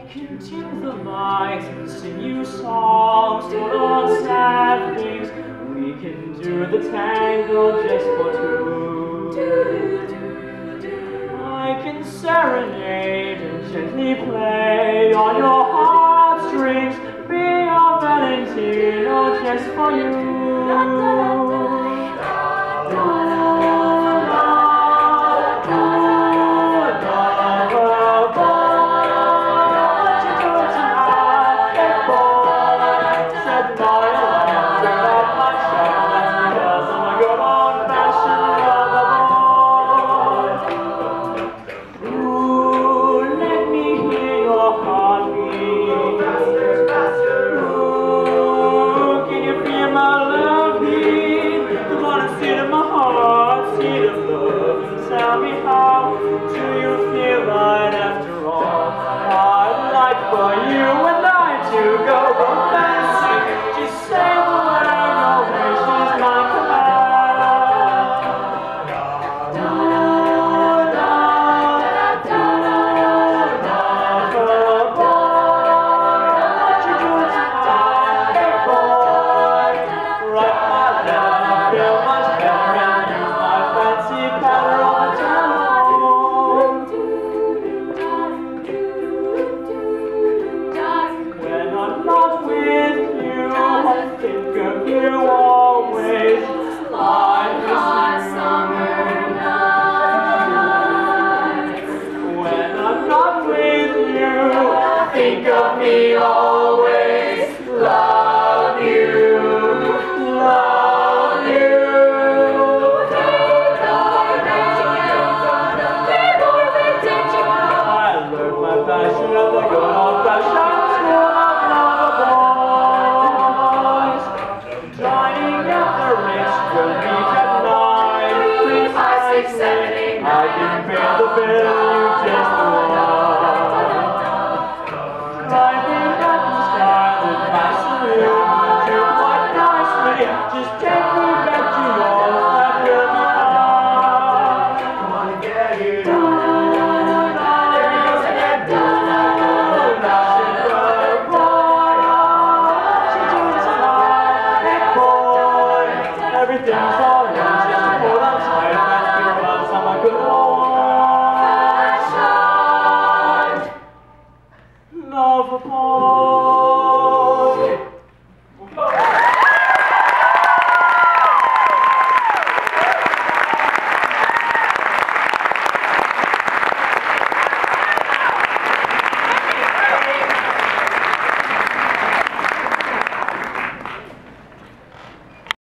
can dim the lights and sing you songs full of sad things. We can do the tango just for two. I can serenade and gently play on your heartstrings. Be your Valentino just for you. Tell me, how do you feel right after all? I'd like for you and I to go romancing. Just say the word, your wish is my command. What you doing tonight, hey boy? Write my letter, feel much better, and use my fancy pattern. Not with you, I think of you always. Like a hot summer night. When I'm not with you, think of me always. Love you, love you. I learned my passion at the good old-fashioned school. I can pay the bill, you just want. Driving up the sky with my saloon, you quite nicely, just